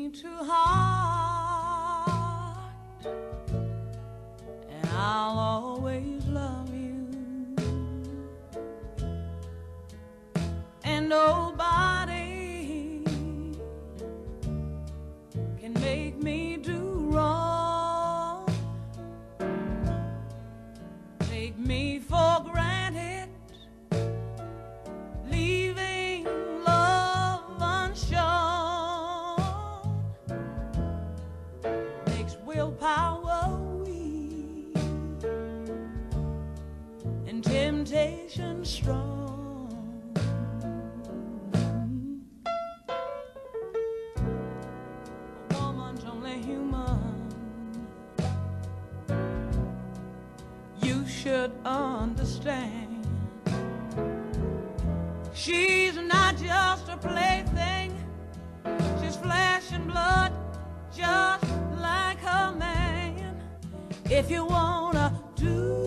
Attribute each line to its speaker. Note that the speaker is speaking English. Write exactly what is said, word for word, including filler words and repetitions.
Speaker 1: me too hard, and I'll always love you, and nobody can make me do wrong, take me for granted, leaving love unshown, makes willpower weak and temptation strong. A woman's only human, you should understand. She's not just a plaything, she's flesh and blood, just like her man. If you wanna do